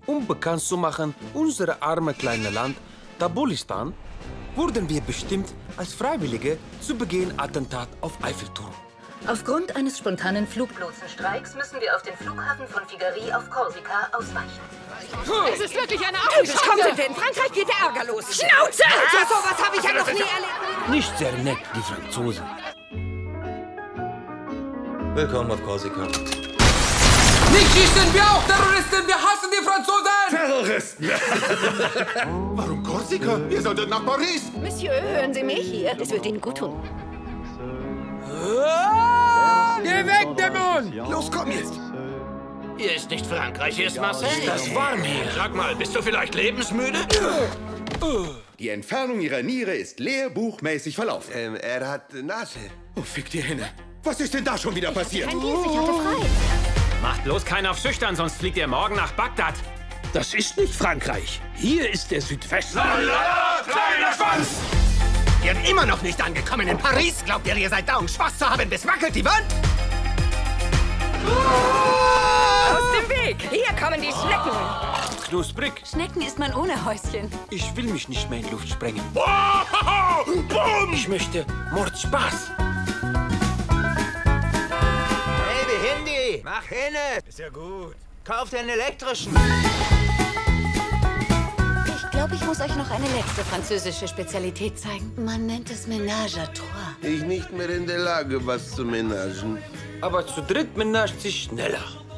um bekannt zu machen, unser arme kleine Land, Tabulistan, wurden wir bestimmt, als Freiwillige zu Beginn Attentat auf Eiffelturm. Aufgrund eines spontanen Fluglotsenstreiks müssen wir auf den Flughafen von Figari auf Korsika ausweichen. Es ist wirklich eine Augenschau. Kommt denn? In Frankreich geht der Ärger los. Schnauze! Ja, sowas habe ich ja noch nie erlebt. Nicht sehr nett, die Franzosen. Willkommen auf Korsika. Nicht schießen, wir auch Terroristen! Wir hassen die Franzosen! Terroristen! Warum Korsika? Ihr solltet nach Paris! Monsieur, hören Sie mich hier. Es wird Ihnen gut tun. Geh weg, Dämon! Los, komm jetzt! Hier ist nicht Frankreich, hier ist Marseille. Das warm hier. Sag mal, bist du vielleicht lebensmüde? Die Entfernung ihrer Niere ist lehrbuchmäßig verlaufen. Er hat Nase. Oh, fick die Henne. Was ist denn da schon wieder passiert? Kein Dienst, ich hatte frei. Macht bloß keinen auf schüchtern, sonst fliegt ihr morgen nach Bagdad. Das ist nicht Frankreich. Hier ist der Südwesten. Kleiner Schwanz! Ihr seid immer noch nicht angekommen in Paris. Glaubt ihr, ihr seid da, um Spaß zu haben, bis wackelt die Wand? Aus dem Weg. Hier kommen die Schnecken. Knusprig. Schnecken isst man ohne Häuschen. Ich will mich nicht mehr in Luft sprengen. Boom! Ich möchte Mordspaß. Hey, Behindi! Mach hinne! Ist ja gut. Kauf dir einen elektrischen. Ich glaube, ich muss euch noch eine letzte französische Spezialität zeigen. Man nennt es Ménage à trois. Ich nicht mehr in der Lage, was zu menagen. Aber zu dritt menagt sich schneller.